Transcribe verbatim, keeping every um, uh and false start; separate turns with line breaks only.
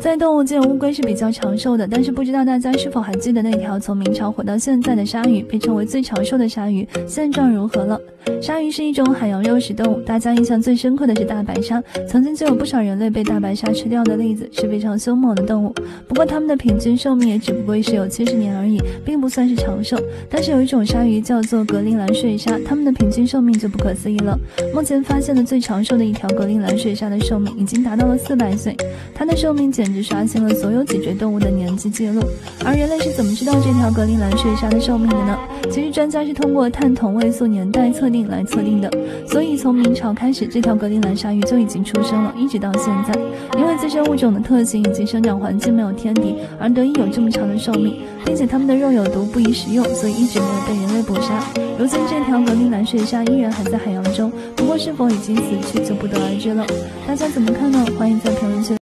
在动物界，乌龟是比较长寿的，但是不知道大家是否还记得那条从明朝活到现在的鲨鱼，被称为最长寿的鲨鱼，现状如何了？鲨鱼是一种海洋肉食动物，大家印象最深刻的是大白鲨，曾经就有不少人类被大白鲨吃掉的例子，是非常凶猛的动物。不过它们的平均寿命也只不过是有七十年而已，并不算是长寿。但是有一种鲨鱼叫做格陵兰水鲨，它们的平均寿命就不可思议了。目前发现的最长寿的一条格陵兰水鲨的寿命已经达到了四百岁，它的寿命简直刷新了所有脊椎动物的年纪记录。而人类是怎么知道这条格陵兰水鲨的寿命的呢？其实专家是通过碳同位素年代测定来测定的，所以从明朝开始，这条格陵兰鲨鱼就已经出生了，一直到现在。因为自身物种的特性以及生长环境没有天敌，而得以有这么长的寿命，并且它们的肉有毒，不宜食用，所以一直没有被人类捕杀。如今这条格陵兰水鲨依然还在海洋中，不过是否已经死去就不得而知了。大家怎么看呢？欢迎在评论区